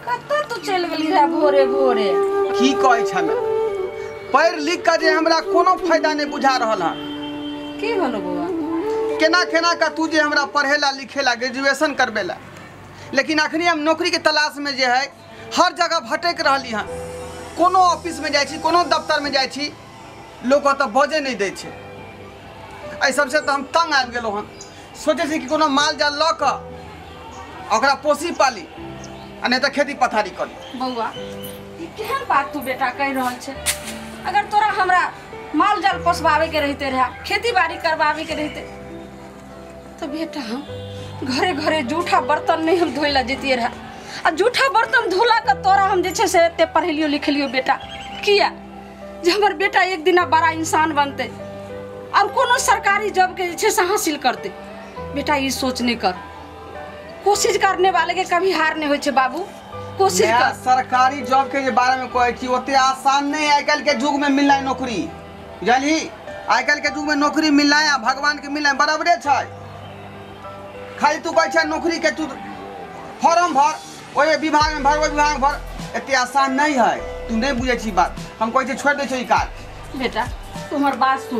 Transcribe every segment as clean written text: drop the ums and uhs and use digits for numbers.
कत्ता तू चल गेली रे भोरे भोरे की कहै छमे पढ़ लिख के जे हमरा कोनो फायदा नहीं बुझा रहल है। की भलो बउआ केना केना का तू जे हमरा पढ़ेला लिखेला ग्रेजुएशन करबेला, लेकिन अखनी हम नौकरी के तलाश में जे है हर जगह भटक रही हैं। कोनो ऑफिस में जाई कोनो दफ्तर में जाई लोग तो बजे नहीं दै छे। एहि सबसे तो हम तंग आबि गेलहुँ हन। सोचे छी कि कोनो माल जाल लऽ कऽ ओकरा पोसी पाली आ नहीं तो खेती पथारी करी। बउआ ई केहन बात तू बेटा कह रहल छे? अगर तोरा हमरा माल जाल पोसवावे के रहते रहा, खेती बाड़ी करवावे के रहते तो बेटा हम घरे घरे जूठा बर्तन नहीं हम धोइला जेतिए रहा। आ जूठा बर्तन धोला का तोरा हम जे छे से एते पढ़लियो लिखलियो बेटा किया जे हमर बेटा एक दिन बड़ा इंसान बनते और कोनो सरकारी जॉब के जे छे से हासिल करते। बेटा ये सोच नहीं कर, कोशिश करने वाले के कभी हार नहीं होय छे बाबू। कोशिश कर। सरकारी जॉब के बारे में कहै छी ओते आसान नहीं आइ काल्हि के युग में मिलना नौकरी, बुझली? आइ काल्हि के युग में नौकरी मिलना है भगवान के मिलना बराबरे छै। खाली तू कहै छै नौकरी के तू फॉर्म भर, ओए विभाग में भर, ओए विभाग में भर, एते आसान नहीं है। तू नहीं बुझे छी बात। हम कहै छी छोड़ दे छी काज। बेटा तुम्हार बात सुन,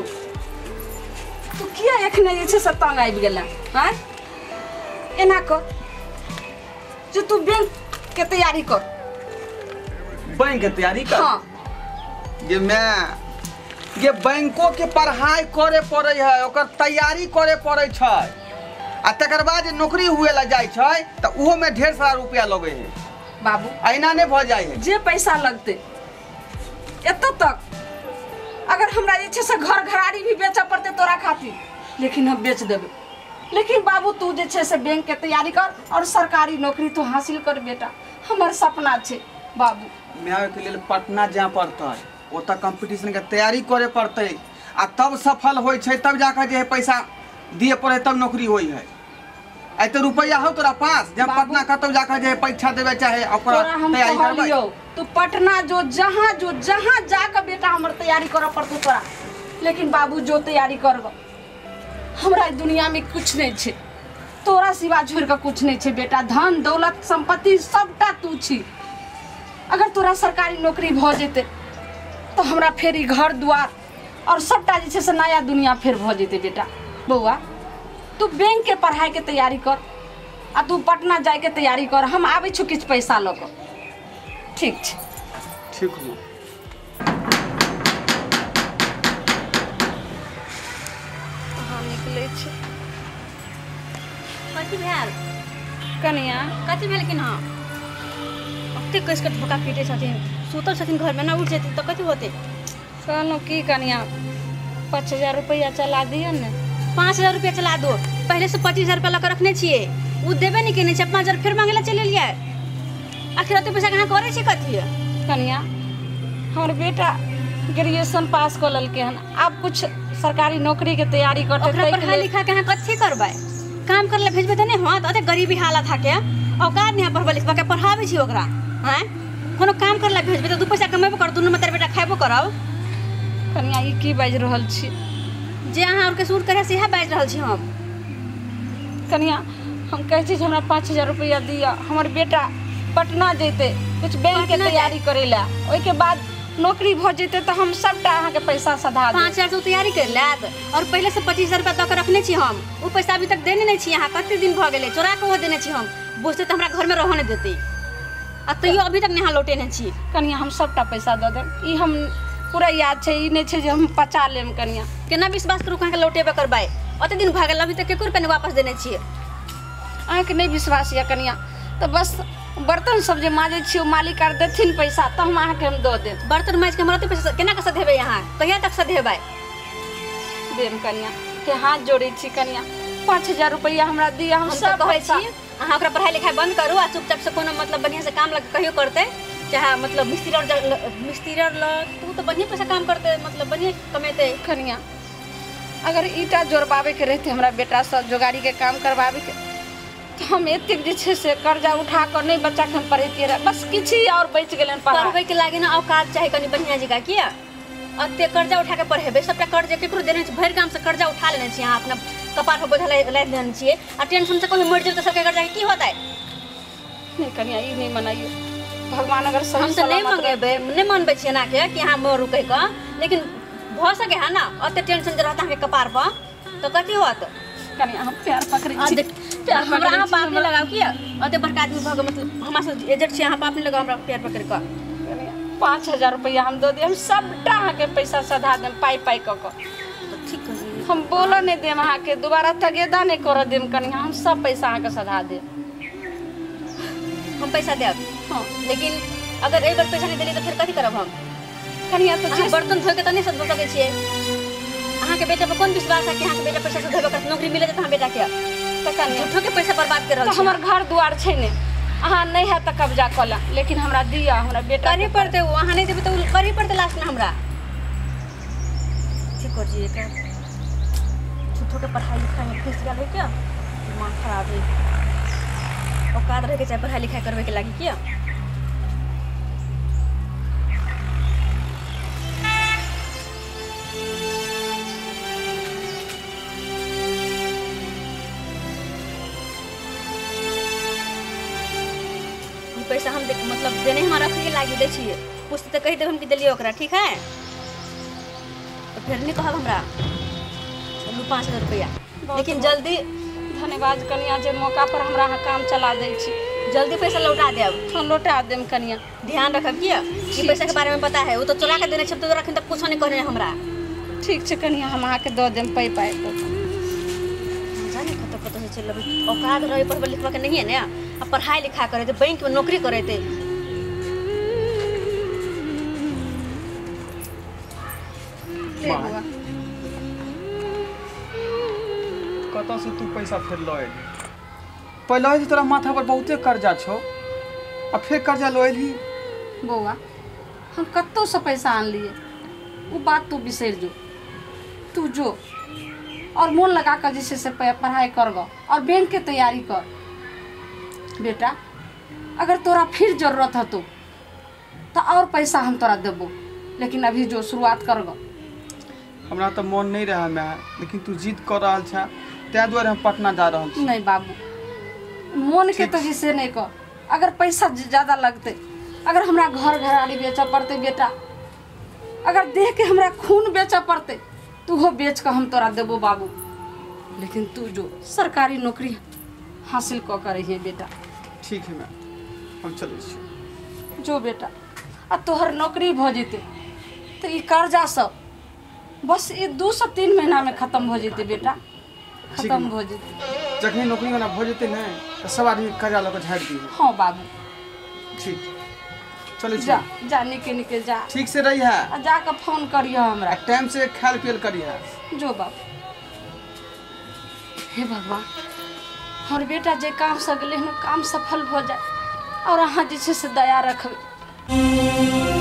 तू किया एखने जे छे से तंग आबि गेला? हां एना कर जे तू बैंक के तैयारी कर। बैंक के तैयारी कर? हां ये बैंकों के पढ़ाई करे पड़े है, ओकर तैयारी करे पड़े छै आ तकर बाद नौकरी हुए ला जाय छै त उहो में ढेर सारा रुपया लगे है बाबू। ऐना नहीं भ जाय है जे पैसा लगते एत तक अगर हमरा जे छे से घर घराड़ी भी बेच पड़ते तोरा खातिर, लेकिन हम बेच देबे। लेकिन बाबू तू जे छे से बैंक के तैयारी कर और सरकारी नौकरी तू हासिल कर बेटा, हमर सपना छे बाबू। मैं के लिए पटना जा पड़ता है, ओता कंपटीशन के तैयारी करे पड़ते आ तब सफल होय छै, तब जाकर जे पैसा दिए पड़े तब नौकरी होई है। आई तो रुपया हो तोरा पास जब पटना कतौ जाकर जे परीक्षा देवे चाहे ओकरा तैयारी करबे। तू पटना जो जहां जाकर बेटा हमर तैयारी करे पड़तो तोरा, लेकिन बाबू जो तैयारी करब हमरा दुनिया में कुछ नहीं छे, तोरा सिवा छोड़ के कुछ नहीं छे बेटा। धन दौलत संपत्ति सबटा तू छी। अगर तोरा सरकारी नौकरी भ जेते तो हमरा फेर ई घर द्वार और सबटा जे छे से नया दुनिया फेर भ जेते बेटा। बउआ तू बैंक के पढ़ाई के तैयारी कर आ तू पटना जाए के तैयारी कर। हम आबै छु किछ पैसा ल क। ठीक छे? ठीक हो। कहाँ निकले छे कथी भेल कनिया? कथी भेल कि ना ओते कस के धोखा पीटे छथिन, सुतल छथिन घर में ना उठ जेती तो कथी होते? कहलो की कनिया 5000 रुपया चला दियो ने। 5000 रुपया चला दो। पहले से 25000 रुपया लगा रखने छिए, उ देबे नहीं केने छे, 5000 फिर मांगेला चले लिया। आखिर तो पैसा कहाँ करे छे कथी है? कनिया हमर बेटा ग्रेजुएशन पास कर ललके हन, अब कुछ सरकारी नौकरी के तैयारी करते। ओकरा पढ़ा लिखा के कथी करबै? काम करले भेजबे त नहीं होत? अते गरीबी हालत है के औकात नहीं पढ़बे लिखबे के पढ़ाबे छी ओकरा। हैं कोनो काम करले भेजबे त दू पैसा कमेबो कर, दुनू में तेरे बेटा खाइबो करब। कनिया ई की बाज रहल छी? जे अहाँ और के सूट करे से है बाज रहल छी हम। कनिया हम कहै छी हमरा 5000 रुपया दिया, हमर बेटा पटना जेते कुछ बैंक के तैयारी करेला, ओइ के बाद नौकरी भ जेते तो हम सबटा अहाँ के पैसा सधा देब। 5000 से तैयारी कर लेत और पहले से 25000 रुपया तक रखने छी हम। उ पैसा अभी तक देने नहीं छी। यहाँ कते दिन भ गेले चोरा के वो देने छी हम। बुझते त हमरा घर में रहने देते आ तैयो अभी तक नहीं लौटेने छी। कनिया हम सबटा पैसा द देब, ई हम पूरा याद छे, ई नहीं छे जे हम पचा लेम। कनिया केना विश्वास करू कहाँ के लौटेबे करबै? ओते दिन भ गेल अभी तक केकुर पे वापस देने छिए। अहाँ के नहीं विश्वास या कनिया तो बस बर्तन सब जे माजे छी मालिक आर देथिन पैसा तो हम अहाँ के हम दो देब। बर्तन माज के हमरा तो पैसा केना के सधेबे? यहाँ कहिया तक सधेबै? देम कनिया के हाथ जोड़े छी। कनिया 5000 रुपया हमरा दिया, हम सब कहै पैसा। छी अहाँ ओकरा पढ़ाई लिखाई बंद करू आ चुपचाप से कोनो मतलब बढ़िया से काम लग कहियो करते, चाहे मतलब मिस्त्री और तू तो बढ़िया पैसा काम करते, मतलब बढ़िया कमेते। कनिया अगर ईटा जोड़बावे के रहते हमरा बेटा सब जोगाड़ी के काम करवावे के तो हम एतेक जे छे से कर्जा उठा कर नहीं बच्चा के हम पढ़ेतिए रहे, बस किछ ही और बच गेलन पढ़बै के लागे ना औकात चाहे कनी बढ़िया जगह किया अते कर्जा उठा के पढ़ेबे। सबटा कर्जा केकरो देने छी, भर काम से कर्जा उठा लेने छी। अहाँ अपना कपार पर बोझा लाद देने छी आ टेंशन से कोई मर जाए तो सबके कर्जा की होता है? नहीं कनिया ई नहीं मनाइए, भगवान अगर सही हम तो नहीं सलामत मंगेबे नहीं मानबे छिए ना के कि हां मोर रुकै का लेकिन भ सके है ना ओते टेंशन जे रहता है कपार पर तो कथी होत कनी हम प्यार पकड़े आ छी देख प्यार हमरा पकड़े अहाँ छी, बाप नहीं लगाओ किया ओते बड़का आदमी भग मतलब हमरा से एजेंट छी अहाँ बाप नहीं लगाओ हमरा प्यार पकड़ का 5000 रुपया हम दो दे हम सबटा अहाँ के पैसा सधा देम पाई पाई क तो ठीक कर दी हम बोला नहीं देम अहाँ के दोबारा तगेदा नहीं कर देम कनी हम सब पैसा अहाँ के सधा दे हम पैसा देब हां लेकिन अगर एक बार पैसा नहीं देली तो फिर कथी करब हम कनिया तो अहाँ बर्तन धोए के त नहीं सद सके छिए अहाँ के बेटा पर कौन विश्वास है कि अहाँ के बेटा पैसा से धोबे कर नौकरी मिले त अहाँ बेटा के तो कनिया झूठो के पैसा बर्बाद कर रहल तो छी हमर घर दुआर छै ने अहाँ नहीं है त कब्जा कला लेकिन हमरा दिया हमरा बेटा करे पड़ते वो अहाँ नहीं देबे तो करे पड़ते लास्ट में हमरा ठीक कर जी एक झूठो के पढ़ाई लिखाई में फंस गेल है क्या दिमाग खराब है औकात रह के चाहे पढ़ाई लिखाई करवे के लागी क्या पैसा हम मतलब देने हम रखे के लागी दै छिए पूछते तो कही देब हम कि देलिए ओकरा ठीक है तो फिर नहीं कहब हमरा लू 5000 रुपया लेकिन जल्दी धन्यवाद कनिया जे मौका पर हमरा अहाँ काम चला दै छी जल्दी पैसा लौटा देब हम लौटा देम कनिया ध्यान रखब किया ई पैसा के बारे में पता है वो तो चला के देने छब तो रखन तक कुछ नहीं करे हमरा ठीक छै कनिया हम अहाँ के दो देम पाई पाई जाने कत कत से चल औकात रहे पर लिखवा के नहीं है ना अब पढ़ाई लिखा करे थे बैंक में नौकरी करे थे कतऽ से तू पैसा फेर लऽ एली पहले तोरा माथा पर बहुते कर्जा छौ आ फिर कर्जा लऽ एली बौआ हम कत्तो से पैसा आन लिए वो बात तू बिसर जो तू जो और मन लगा कर जैसे से पढ़ाई कर गो और बैंक के तैयारी कर बेटा अगर तोरा फिर जरूरत है तो और पैसा हम तोरा देबो लेकिन अभी जो शुरुआत कर गो हमरा तो मन नहीं रहा मैं लेकिन तू जिद कर रहा छा तै दुआरे हम पटना जा रहा छी नहीं बाबू मन के तो जिसे नहीं कर अगर पैसा ज़्यादा लगते अगर हमरा घर घराड़ी बेचा पड़ते बेटा अगर देह के हमरा खून बेचा पड़ते तू हो बेच कर हम तोरा देबो बाबू लेकिन तू जो सरकारी नौकरी हासिल क कर रही है बेटा ठीक है मैं हम चले छी जो बेटा आ तोहर नौकरी भ जेते तो ये कर्जा सब बस ये 2 से 3 महीना में खत्म हो जेते बेटा खत्म हो जेते जखनी नौकरी वाला हो जेते ना तो सब आदमी कर्जा लऽ के झाड़ दी हाँ बाबू ठीक चले जा जा निके निके जा ठीक से रही है आ जाकर फोन करियो हमरा टाइम से खाल पियल करी है जो बाबू हे भगवान और बेटा जे काम से गले हन काम सफल हो जाए और अहाँ जे छै से दया रखबे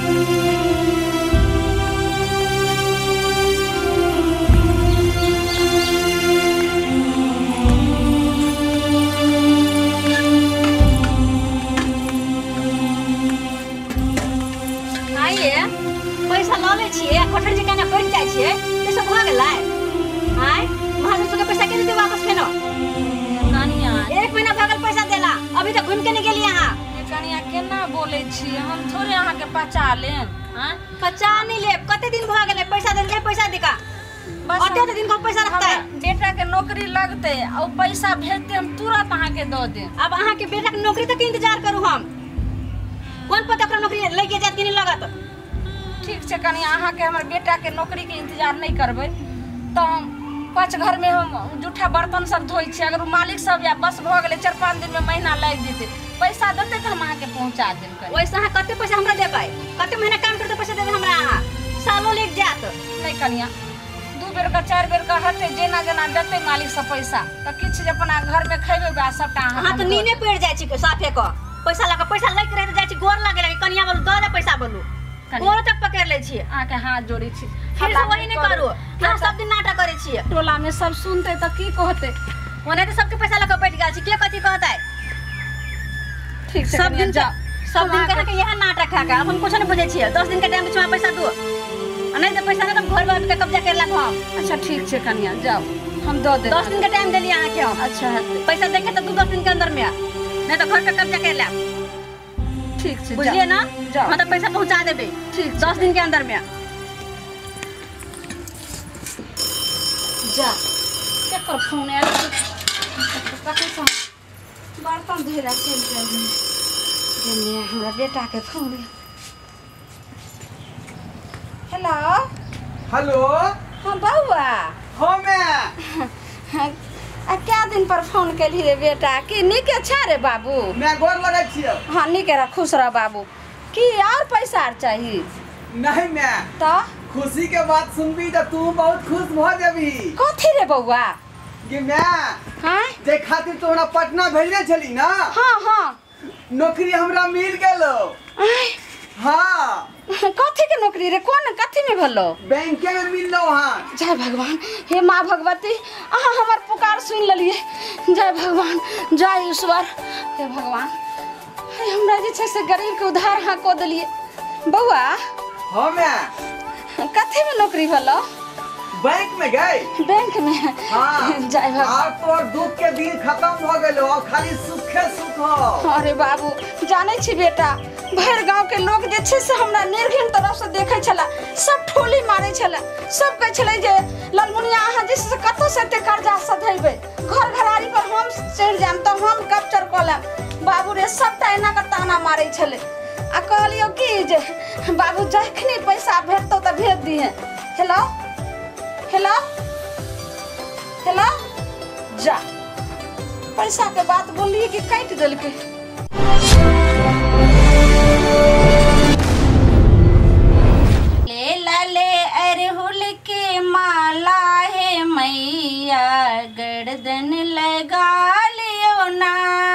पैसा लऽ ले छिए कोठर जे कने बैठ जाइ छिए से सब भ गेलै हाय महाजन के पैसा के दे वापस फेनो कनिया 1 महीना भगल पैसा देला अभी तक घूम के नहीं गेली यहां कनिया केना बोले छी हम थोड़े अहाँ के पचा लेन हां पचा नहीं ले कते दिन भ गेलै पैसा दे पैसा दिका बस अते दिन का पैसा रखता है बेटा के नौकरी लगते और पैसा भेजते हम तुरंत अहाँ के दो दे अब अहाँ के बेटा के नौकरी तक इंतजार करू हम कौन पता ओकरा नौकरी लेके जात कि नहीं लगत ठीक छै कनिया अहाँ के हमर बेटा के नौकरी के इंतजार नहीं करबै तो हम 5 घर में हम जूठा बर्तन सब धोई छी अगर मालिक सब या बस भ गेलै 4-5 दिन में महीना लग जेते पैसा देते तो हम अहाँ के पहुंचा देम कनिया वैसे अहाँ कते पैसा हमरा देबै कते महीना काम करते पैसा देबै हमरा अहाँ सालो लेक जात नहीं कनिया 2 बेर का 4 बेर का हते जेना जेना देते मालिक सब पैसा तो किछ जे अपना घर में खैबे बा सबटा अहाँ तो नीने पेड़ जाइ छी साफे क पैसा लगा पैसा लग रहे जाइ छी गोर लागे लगे कनिया बोल दे पैसा बोलू गोर तक पकड़ ले छी अहाँ के हाथ जोड़ी छी फिर से वही नहीं करू अहाँ सब दिन नाटक करे छी टोला में सब सुनते तो की कहते ओने तो सबके पैसा लगा बैठ गेल छी के कथि कहतै ठीक से सब दिन जा सब दिन कह के यह नाटक खा के अब हम कुछ नहीं बुझे छी 10 दिन के टाइम में पैसा दो नहीं तो पैसा ना तो घर में के कब्जा कर लाख हम अच्छा ठीक छै कन्या जाओ हम दो दे 10 दिन का टाइम देली अहाँ के हम अच्छा है पैसा देके तो 10 दिन के अंदर में नहीं तो घर पे कब्जा कर ले ठीक छै बुझलिए ना जाओ। हाँ तो पैसा पहुंचा देबे ठीक 10 दिन के अंदर में जा केकर फोन आयल कते सँ बर्तन धोइला चलि गेल जेने हमरा बेटा के फोन आयल। हेलो हेलो हाँ बउआ हाँ मैं क्या दिन पर फोन केली रे बेटा कि नीक अच्छा रे बाबू गोर लगै छियै। हाँ नीक रह खुश रह बाबू कि और पैसा आर चाहिए नहीं मैं तो खुशी के बात सुनबी तो तू बहुत खुश भ जेबी कथी रे बउआ कि मैं हाँ जे खातिर तोरा पटना भेजने छली ना हाँ हाँ नौकरी हमरा मिल गेलो। आय, हाँ कथी के नौकरी रे कौन कथी में भलो बैंके में मिललो हाँ। जय भगवान हे माँ भगवती अहाँ हमार पुकार सुन लेलिए जय भगवान जय ईश्वर हे भगवान हे हमरा जे छै से गरीब के उधार हाँ को देलिए बउआ हाँ मैं कथी में नौकरी भलो बैंक में गई बैंक में हाँ जय भगवान अब तो दुख के दिन खत्म हो गेलो अब खाली सुखे सुख हो। अरे बाबू जाने छी बेटा भर गांव के लोग जे छै से हमरा निर्घिन तरफ से देखे छला सब ठोली मारे छला सब कहे छले जे ललमुनिया अहाँ जे से कतो से ते कर्जा सधैबे घर घरारी पर हम चढ़ जाम तो हम कैप्चर क लेब बाबू रे सब एना के ताना मारे छले आ कहलियो कि जे बाबू जखनी पैसा भेटतो त भेज दिहे। हेलो हेलो हेलो जा पैसा के बात बोलिए कि काट देलके ले अरहुल के माला है मैया गर्दन लगा लियो ना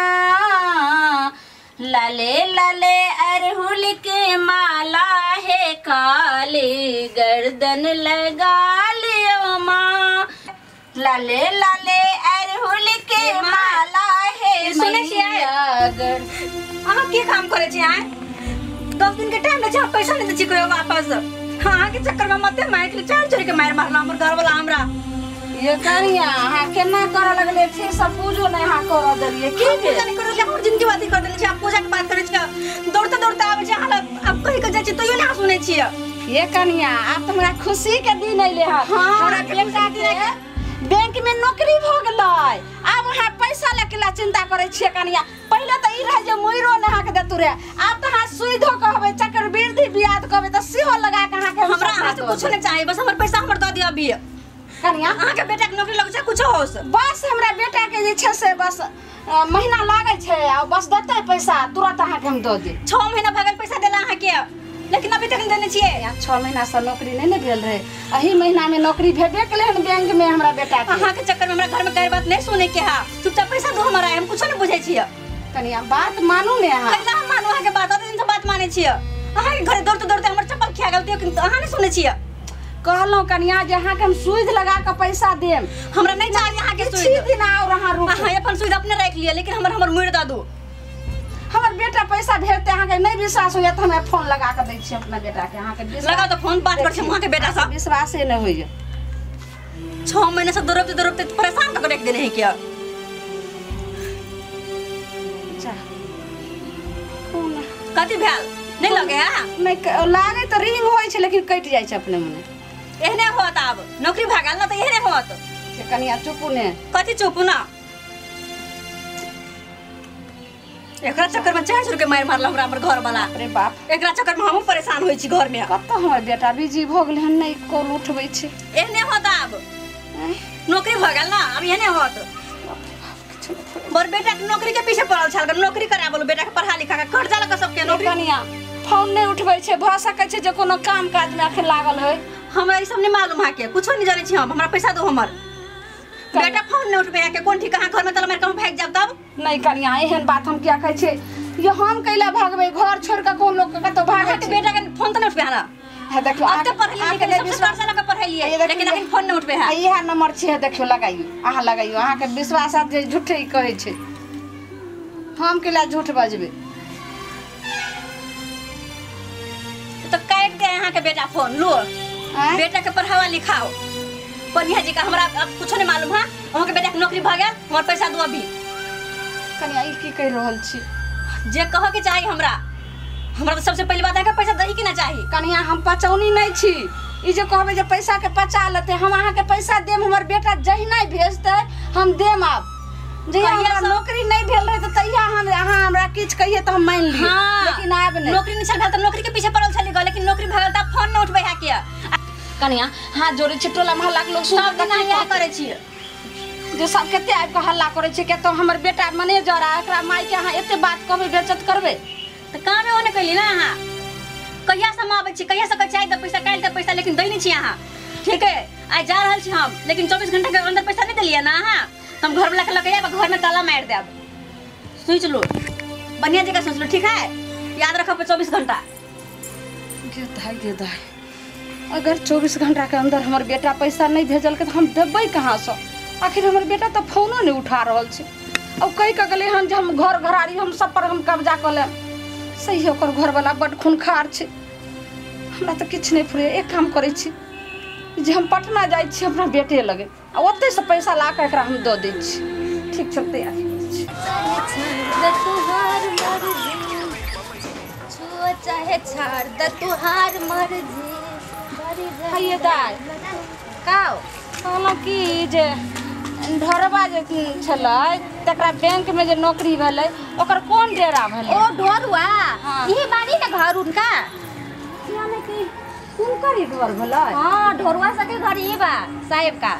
लाले लाले अरहुल के माला है काले गर्दन लगा लियो माँ लाले लाले अरहुल के माला है सुने छियै अहाँ की काम करे छी आय 10 दिन के टाइम ले जा पैसा नहीं दै छी वापस हाँ के चक्कर में मते माइक ले चार चोरी के मार मारला हमर घर वाला हमरा ये करिया हाँ केना कर लगले ठीक सब पूजो नहीं हाँ कर देलिए की पूजा नहीं कर हमर जिंदगी बात कर देले छी आप पूजा के बात करे छी दौड़ते दौड़ते आवे छी हाल अब कहि के जाय छी तो यो ना सुने छी ये कनिया आप हमरा खुशी के दिन अइले ह हमरा बेटा के बैंक में नौकरी भ गेलै अब हाँ पैसा लेके चिंता करे छिए कनिया पहले तो ई रहे जे मोइरो ने हाँ के देतु रे अब तो हाँ सुइधो कहबे चक्रवृद्धि ब्याज कहबे तो सिहो लगा के हाँ के हमरा हाथ से कुछ नहीं चाहिए बस हमर पैसा हमर द दिया अभी कनिया अहाँ के बेटा के नौकरी लग छै कुछ होस बस हमरा बेटा के जे छै से बस महीना लागे छै आ बस देते पैसा तुरंत अहाँ के हम दे दे 6 महीना भगल पैसा देला अहाँ के लेकिन अभी तक देने छिए 6 महीना से नौकरी नहीं भेल रहे एही महीना में नौकरी भेबे केले हन बैंक में हमरा बेटा के अहाँ के चक्कर में हमरा घर में गैर बात नहीं सुने के हा चुपचाप पैसा दो हमरा हम कुछ नहीं बुझै छिए कनिया बात मानू ने अहाँ कैला हम मानू अहाँ के बात दिन से बात माने छिए अहाँ के घर दौड़ते दौड़ते हमर चप्पल खिया गेल त अहाँ नहीं सुने छिए कहलो कनिया जे अहाँ के हम सुइध लगा के पैसा देम हमरा नहीं चाहिए अहाँ के सुइध सुई दिन और अहाँ रुक अहाँ अपन सुई अपने रख लिया लेकिन हमर मुड़ द दो हमर बेटा पैसा भेजते अहाँ के नहीं विश्वास होय त हम फोन लगा के दै छी अपना बेटा के अहाँ के लगा तो फोन बात कर छी वहां के बेटा से विश्वास नहीं होय 6 महीने से दौड़ते परेशान कर रख देने है क्या जा फोन कथी भेल नहीं लगे हां नहीं लागे तो रिंग होय छै लेकिन कट जाय छै अपने मने एहने होत अब नौकरी भागल ना तो एहने होत से कनिया चुप ने कथी चुप ना एकरा चक्कर में 400 के मार मारला हमरा हमर घर वाला अरे बाप एकरा चक्कर में हम परेशान होई छी घर में कत हमर बेटा बिजी भ गेल हन नहीं कॉल उठबै छै एहने होत अब नौकरी भागल ना अब एहने होत मोर बेटा के नौकरी के पीछे पड़ल छल नौकरी करा बोलो बेटा के पढ़ा लिखा के कर्जा लगा सबके नौकरी कनिया फोन नहीं उठबै छै भ सकै छै जे कोनो काम काज में अखन लागल है हमरा ई सब नहीं मालूम है के कुछो नहीं जाने छी हम हमरा पैसा दो हमर बेटा फोन नहीं उठबे के कोन ठीक कहां घर में तल मार के भाग जाब तब नहीं कनिया एहन बात हम क्या कहै छै ये हम कैला भागबै घर छोड़ के कोन लोग के कतो भागै छै बेटा के फोन त नहीं उठबे हला है देखियो अब तो पढ़ लिख के विश्वास लगा पढ़लिए लेकिन अखन फोन नहीं उठबे है इहा नंबर छै देखियो लगाइयो अहाँ लगाइयो अहाँ के विश्वास आ जे झूठे कहै छै हम कैला झूठ बजबै तो काट दे यहाँ के बेटा फोन लो बेटा के पढ़ावा लिखाओ पनिया जी का हमरा अब कुछ नहीं मालूम है वहाँ के बेटा के नौकरी भाग गया हमारे पैसा दो अभी कनिया ई की कह रहल छी जे कह के चाहिए हमरा हमरा तो सबसे पहली बात है कि पैसा दही कि ना चाहिए। कनिया हम पचौनी नहीं छी। ई जे कहबे जे पैसा के पचा लेते हम अहाँ के पैसा देम, हमर बेटा जही नहीं भेजते हम देम। आप जहिया हमरा नौकरी नहीं भेल रहे तो तहिया हम अहाँ हमरा किछ कहिए तो हम मान ली। हाँ, लेकिन आब नहीं। नौकरी नहीं छल तो नौकरी के पीछे पड़ल छली ग, लेकिन नौकरी भगल त फोन न उठबै है किया। कनिया हाथ जोड़े छी, टोला मोहल्ला के लोग सब दिन यही करे छी जो सब केते आबि के हल्ला करे छै के तो हमर बेटा मैनेजर आ एकरा माई के अहाँ एते बात कहबे बेइज्जत करबे त कामे ओने कैली ना। अहाँ कहिया से आबै छी, कहिया से कहै छै द पैसा काल द पैसा, लेकिन दै नहीं छी अहाँ। ठीक है आज जा रहल छी हम, लेकिन 24 घंटा के अंदर पैसा नहीं देलिए ना अहाँ। हम घर वाला के लके आब घर में ताला मार देब। सोच लो बढ़िया जगह सोच लो, ठीक है याद रखो 24 घंटा। गे दाई अगर 24 घंटा के अंदर हमर बेटा पैसा नहीं भेजल के तो हम देबै कहाँ से। आखिर हमर बेटा तो फोनो नहीं उठा रहल छै। अब कई के गले हन जे हम घर घरारी हम सब पर हम कब्जा कर लेम। सही ओकर घर वाला बड खूनखार छै, हमरा तो किछ नहीं फुरे। एक काम करे छी जे हम पटना जाय छी अपना बेटे लगे आ ओते से पैसा ला के एकरा हम दे दै छी। ठीक छै तैयार चाहे छाड़ द तुहार मर्जी। हाय दाई काओ कहलौं कि जे ढोरबा जे छलै तकरा बैंक में जे नौकरी भेलै ओकर कोन डेरा भेलै? ओ ढोरुआ यही बाड़ी ना घर उनका। यानी कि उनकर ही घर भेलै? हां ढोरुआ सके घर ही बा साहेब का।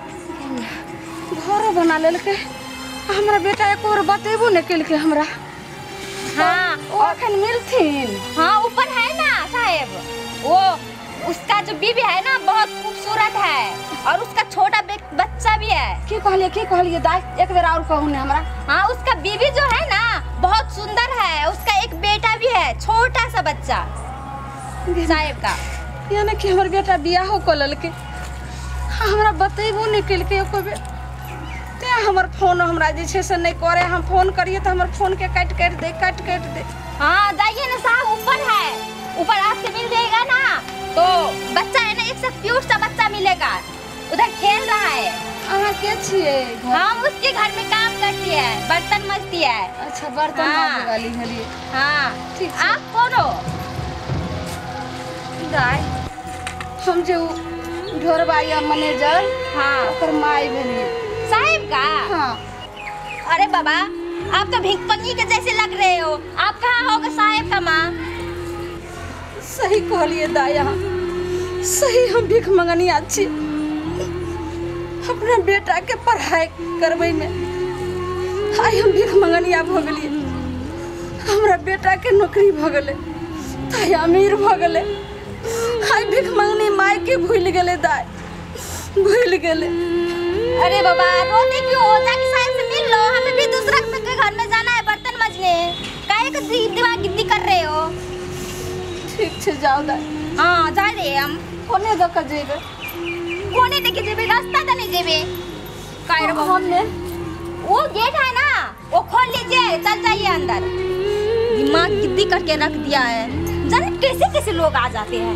घर बना लेलकै। हमरा बेटा एको बार बतेबो नहीं केलकै हमरा। हाँ वो अखन मिलथिन? हाँ ऊपर है ना साहेब, वो उसका जो बीबी है ना बहुत खूबसूरत है और उसका छोटा बच्चा भी है। की कहलिए दाई एक बेर और कहू ने हमरा। हाँ उसका बीबी जो है ना बहुत सुंदर है, उसका एक बेटा भी है छोटा सा बच्चा साहेब का। यानी कि हमर बेटा बियाहो क लेलकै, हमरा बतेबो नहीं केलकै एको बेर। ते हमर फोन हमरा जे छै से नहीं करे, हम फोन करिए तो हमर फोन के काट दे। हाँ जाइए ना साहब ऊपर है, ऊपर आपसे मिल जाएगा ना तो बच्चा है ना एक सा क्यूट सा बच्चा मिलेगा, उधर खेल रहा है। अहाँ के छिए? हम उसके घर में काम करती है, बर्तन मजती है। अच्छा बर्तन मांजे वाली हलिए। हाँ ठीक। आप कौन हो? दाई हम जो ढोरबाइया मैनेजर हाँ ओकर माई भेलिए साहेब का। हाँ अरे बाबा आप तो भिखमंगी के जैसे लग रहे हो, आप कहाँ होगा साहेब का माँ? सही कहलिए दाया, सही हम भीख मंगनिया छी। अपना बेटा के पढ़ाई करबै में आई हम भीख मंगनिया भ गेलिए। हमरा बेटा के नौकरी भ गेलै ताई अमीर भ गेलै। आई भीख मंगनी माय के भूल गेलै दाई, भूल गेलै। अरे बाबा रोते क्यों हो? जाके साहब से मिल लो, हमें भी दूसरा के घर में जाना है बर्तन मजने। काहे का दिमाग गिद्दी कर रहे हो? ठीक छे जाओ दाई। हाँ जा रहे हम। कोने दक जेबे? कोने देखे जेबे? रास्ता तो नहीं जेबे। काहे रे बाबा? हमने वो गेट है ना वो खोल लीजिए, चल जाइए अंदर। दिमाग गिद्दी करके रख दिया है, जाने कैसे कैसे लोग आ जाते हैं।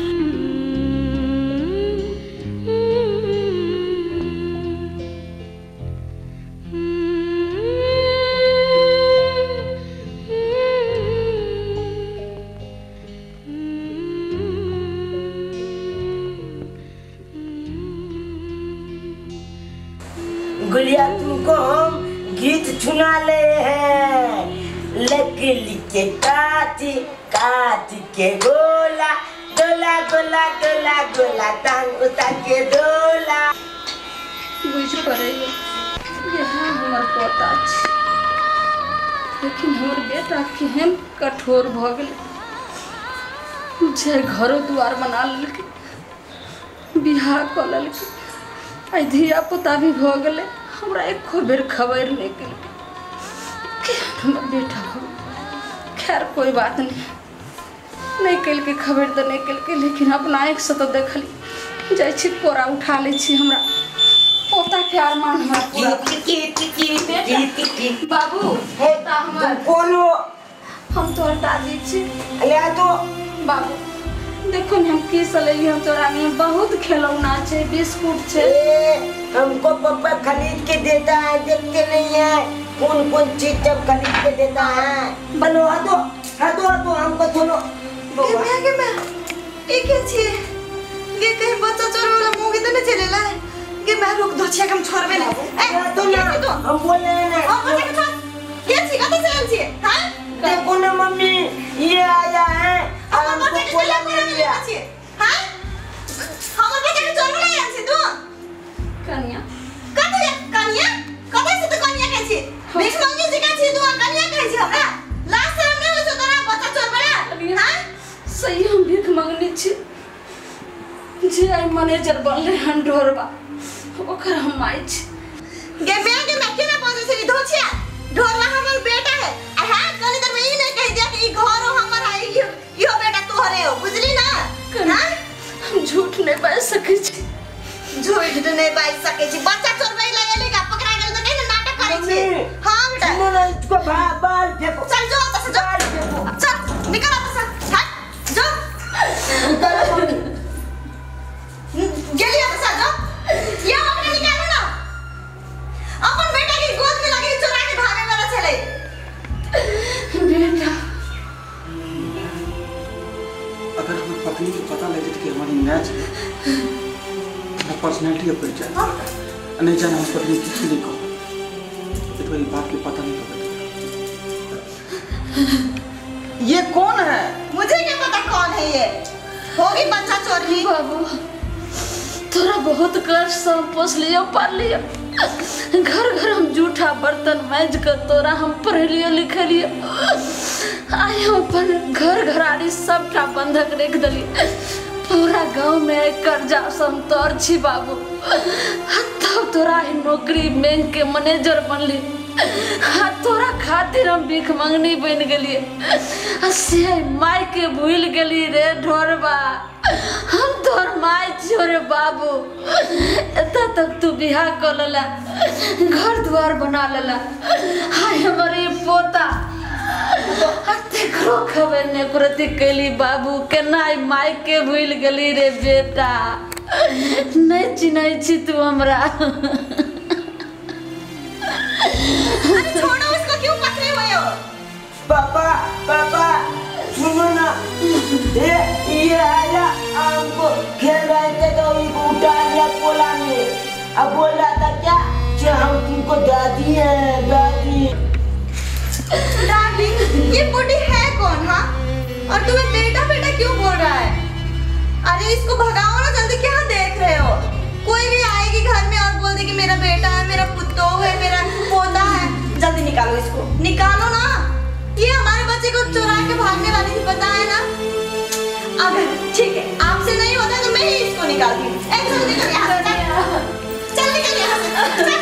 गुड़िया तुमको हम गीत सुना ले हैं। लकड़ी के काटी काटी के गोला गोला गोला गोला गोला टांग उतार के डोला। बुझ पड़ैए यहाँ हमर पोता छै, लेकिन हमर बेटा केहन कठोर भ गेलै जे घरो दुआर बना लेलकै, बियाह क लेलकै। आई धिया पुता भी भ गेलै, हमरा एको बेर खबर नहीं केलकै केहन हमर बेटा हो। खैर कोई बात नहीं केलकै खबर तो नहीं केलकै, लेकिन अपना आँखि से तो देखली। जाइ छी कोरा उठा लै छी, हमरा पोता के अरमान हमरा पूरा। बाबू पोता हमर कौन हो? हम तोहर दादी छी। या तो बाबू देखो न हम की सलेली, हम तोरा में बहुत खिलौना छै, बिस्कुट छै। हमको पापा खरीद के देता है, देखते नहीं है कौन कौन चीज जब खरीद के देता है। बनवा दो हर दो हमको थोड़ा के मैं एक छे के कहीं बच्चा चोर वाला मुंह के तो नहीं चलेला के मैं रुक दो छे कम छोड़बे ना ए तो ना हम बोले ना हां बच्चा के छोड़ के छी कत से आल छी हां देखो ना मम्मी ये आया है हम हमको बच्चा के बोला चला मिल गया छी हां हम बच्चा के चोर वाला आल छी तू कन्या कत से तू कन्या के छी देख मंगी जी के छी तू कन्या के छी हमरा लास्ट टाइम नहीं होछ तोरा बच्चा चोर वाला हां सही हम भीख मांगने छी जे आई मैनेजर बनले हन ढोरबा ओकर हम आई छी गे मैं केना पहुंचे से धोछिया ढोरवा हमर बेटा है आ हां कनी देर में ई नहीं कह दिया कि ई घर हमर है यो बेटा तोहरे हो बुझली ना कन्या हम झूठ नहीं बाज सके छी झूठ नहीं बाज सके छी बच्चा चोरबै ले एले का पकड़ा गेल तो नहीं नाटक करे छी हां बेटा सुनो ना इसको बाल फेंको चल जो तो से जो चल निकल अब से हट जो उतारो मम्मी गेली अब से जो ये अपने निकालो ना अपन बेटा की गोद में लगे चुरा के भागे वाला चले बेटा अगर हमें पत्नी को पता लगे कि हमारी मैच है पर्सनैलिटी का परिचय नहीं जाना उस पत्नी किसी नहीं कहो तो ये बात की पता नहीं पता ये कौन है मुझे क्या पता कौन है ये होगी बच्चा चोरी बाबू तोरा बहुत कष्ट से हम पोस लियो पाल लियो घर घर हम जूठा बर्तन मैज कर तोरा हम पढ़ लियो लिख लियो आए हम अपन घर घराड़ी सबटा बंधक रख दली पूरा गांव में एक कर्जा से हम तोर छी बाबू तब तोरा ही नौकरी बैंक के मैनेजर बनली तोरा खातिर हम भीख मंगनी बन गेलिए से माई के भूल गेली रे ढोरबा हम तोर माई छियो रे बाबू एत तक तू बियाह कर लेला घर द्वार बना लेला हाय हमारी पोता तेकरो खबर ने प्रति कैली बाबू केना माई के भूल गेली रे बेटा नहीं चिन्है छी तू हमरा अरे छोड़ो इसको क्यों पकड़े हुए हो पापा सुनो ना ये आया हमको खेल रहे थे तो इनको उठा लिया पोला में अब बोल रहा था क्या कि हम तुमको दादी है दादी ये बुढ़ी है कौन हाँ और तुम्हें बेटा बेटा क्यों बोल रहा है अरे इसको भगाओ ना जल्दी क्या देख रहे हो कोई भी आएगी घर में और बोल दे कि मेरा बेटा है मेरा पुत्तो है मेरा पोता है जल्दी निकालो इसको निकालो ना ये हमारे बच्चे को चुरा के भागने वाली थी पता है ना अगर ठीक है आपसे नहीं होता तो मैं ही इसको निकालती हूँ जल्दी निकल यहाँ से चल निकल यहाँ से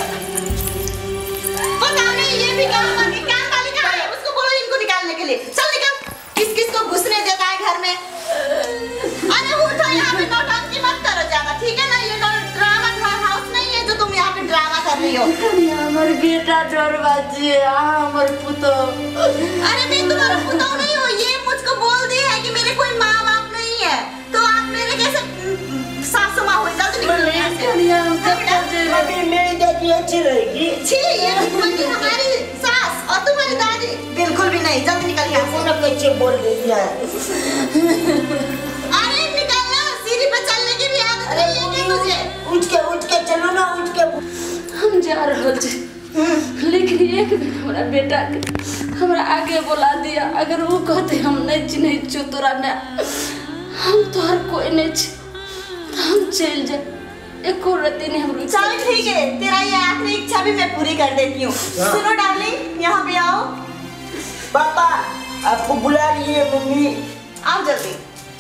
पता नहीं ये भी काम वाली कहाँ है उसको बोलो इनको निकालने के लिए चल निकल किस किस को घुसने देता है घर में अरे उठो यहाँ पे नौटंकी मत करो ज्यादा ठीक है ना ये ड्रामा हाउस नहीं है जो तुम यहाँ पे ड्रामा कर रही हो हमर बेटा ढोरबा जी हमर पुतो अरे मैं तुम्हारा पुतौ नहीं हूँ ये मुझको बोल दी है कि मेरे कोई माँ बाप नहीं है तो आप मेरे कैसे सासू माँ हुई जल्दी निकलो यहाँ से अभी मेरी दादी अच्छी रहेगी छी ये तुम्हारी हमारी सास और तुम्हारी दादी बिल्कुल भी नहीं जल्दी निकल यहाँ से उन्हें कैसे बोल रही है अरे निकलना सीढ़ी पे चलने की भी आदत नहीं है तुझे उठ के चलो ना उठ के हम जा रहल छी लेकिन एक दिन हमरा बेटा के हमरा आगे बुला दिया अगर वो कहते हम नहीं चिन्है छो तोरा ने हम तोहर कोई नहीं छी हम चल जाए एको रति नहीं हम चल ठीक है तेरा ये आखिरी इच्छा भी मैं पूरी कर देती हूँ सुनो डार्लिंग यहाँ पे आओ पापा आपको बुला रही है मम्मी आओ जल्दी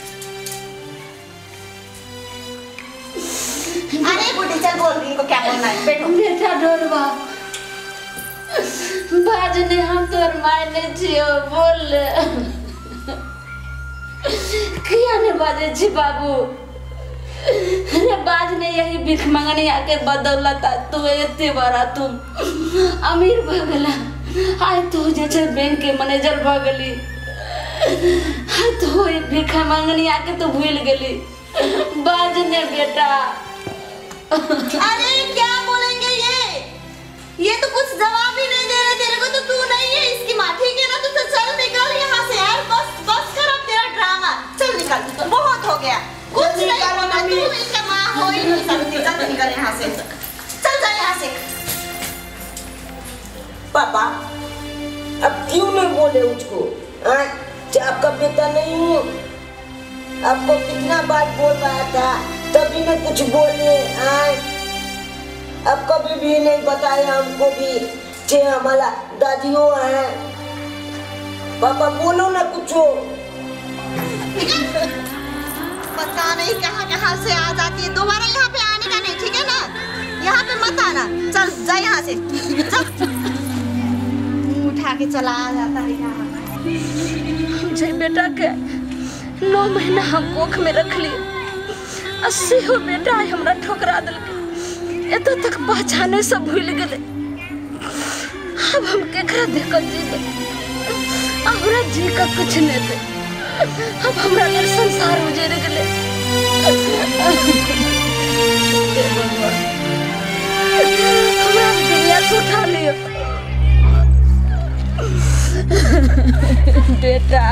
अरे बुढ़ी चल बोल रही इनको क्या बोलना है बैठो बेटा ढोरबा बाज ने हम तोर माय ने छियो बोल किया ने बाजे छी बाबू रे बाज ने यही भीख मंगनी आके बदौलत तू एते बड़ा तुम अमीर भ गेला आय तू जे छै बैंक के मैनेजर भ गेली तो भीख मंगनी आके तो भूल गेली बाज ने बेटा अरे क्या बोलेंगे ये तो कुछ जवाब ही नहीं दे रहे तेरे को तो तू नहीं है इसकी माँ ठीक है ना तू तो चल निकल यहाँ से आपका बेटा नहीं हूँ। आपको कितना बार बोल रहा था, तभी मैं कुछ बोले आए। अब कभी भी नहीं बताया हमको भी कि हमारा दादियों है। पापा बोलो ना कुछ। पता नहीं कहाँ कहाँ से आ जाती है। दोबारा यहाँ पे आने का नहीं, ठीक है ना? यहाँ पे मत आना। चल जा यहाँ से। मुँह उठा के चला आ जाता है यहाँ। जे बेटा के 9 महीना हम कोख में रख लिए, 80 हो बेटा हमरा ठोकरा दिल के, एतो तक पहचाने से भूल गए। अब हम केकरा देखो जीवे, हमरा जी का कुछ नहीं दे। अब हमरा लेल संसार उजड़ गए। हमरा दुनिया से उठा लियो बेटा।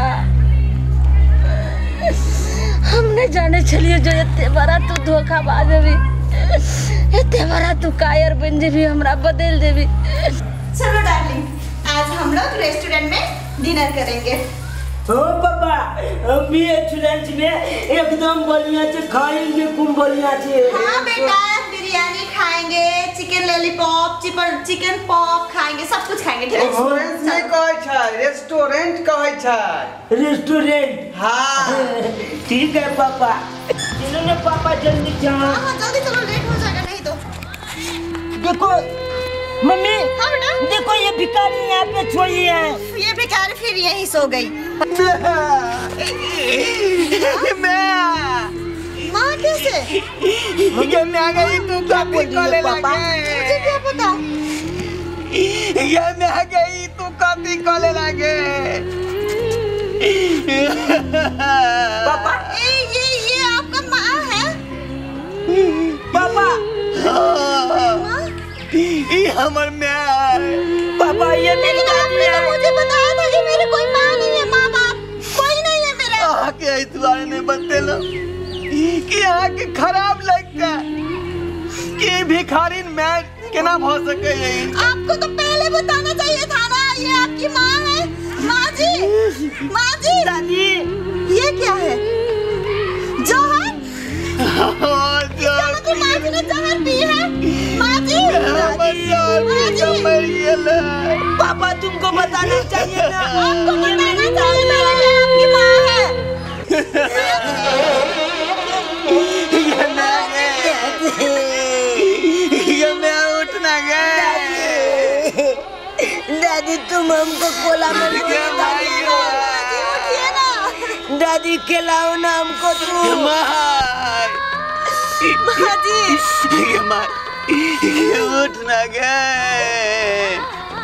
हम नहीं जाने चलिए जो इतने बड़ा तू धोखाबाज भी, इतने बड़ा तू कायर बन जेबी, हमरा बदल देबी। चलो डार्लिंग, आज हम लोग रेस्टोरेंट में डिनर करेंगे। हाँ पापा, हम भी रेस्टोरेंट में एकदम बढ़िया से खाएंगे, खूब बढ़िया से। हाँ बेटा, बिरयानी खाएंगे, चिकन लॉलीपॉप, चिकन पॉप खाएंगे, सब कुछ खाएंगे, ठीक है? रेस्टोरेंट नहीं कहै छै, रेस्टोरेंट कहै छै। रेस्टोरेंट? हाँ ठीक है पापा। चलो ना पापा, जल्दी जाओ। हाँ जल्दी चलो, लेट हो जाएगा नहीं तो। देखो मम्मी, हाँ बेटा, देखो ये भिखारी यहाँ पे छोड़ी है। ये बेकार फिर यहीं सो गई। माँ कैसे? ये मैं आ गई, तू कॉपी कॉले लगे। मुझे क्या पता? ये मैं आ गई, तू कॉपी कॉले लगे। पापा, ये आपका माँ है? पापा, ये हमर मैं। पापा ये मेरी लेकिन आपने तो मुझे बताया था कि मेरी कोई माँ नहीं है, माँ बाप कोई नहीं है मेरा। आके इस बारे में बतेलो कि यहाँ के खराब लगता कि भिखारी मैं केना भ सके। आपको तो पहले बताना चाहिए था ना। ये आपकी माँ है? माँ जी, माँ जी। दादी, ये क्या है? जहर? जो माँ जी ने जहर पी है? माँ जी, पापा तुमको बताना चाहिए ना। आपको बताना चाहिए था ये आपकी माँ है। ये मैं उठना गए। दादी तुम हमको कोला में उठिए ना। दादी खिलाओ ना हमको तुम। माँ जी, उठना गए।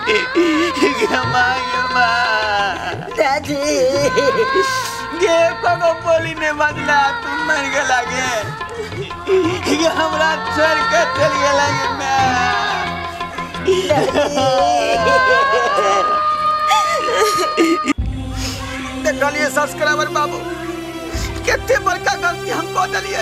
दादी ये को बोली ने बदला, तुम मर गला गे। ये हमरा छोड़ के चल गला गे। देखलिए सब्सक्राइबर बाबू, कितने बड़का गलती हमको दलिए।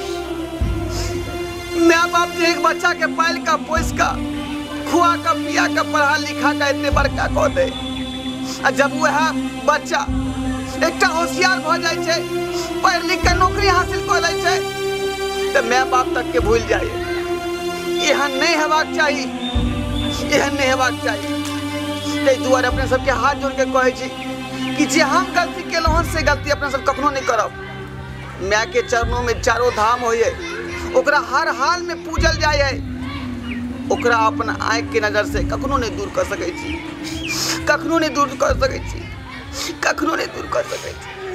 माँ बाप जो एक बच्चा के पाल का पोस का खुआ का पिया का पढ़ा लिखा का इतने बड़का को दे, जब वह बच्चा एक होशियार भ जाए छे, पढ़ लिख के नौकरी हासिल कर ले छे, तो माँ बाप तक के भूल जाए। यह नहीं हेबाक चाहिए, यह नहीं हेबाक चाहिए। ताहि दुआरे अपने सबके हाथ जोड़ के कहे छी कि जे हम गलती केलहुँ से गलती अपने सब कखनो नहीं करब। माँ के चरणों में चारों धाम होइए, ओकरा हर हाल में पूजल जाए। ओकरा अपना आँख के नजर से कखनो नहीं दूर कर सकै छी, कखनो नहीं दूर कर सकै छी, कखनो नहीं दूर कर सकै छी।